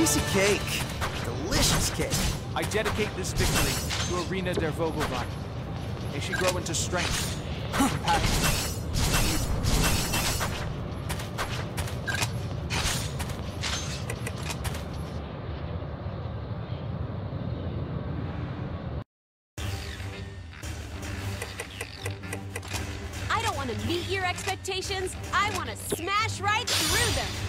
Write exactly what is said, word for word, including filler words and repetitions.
Piece of cake. Delicious cake. I dedicate this victory to Arena der Vogelwein. May she grow into strength, compassion. I don't want to meet your expectations. I want to smash right through them.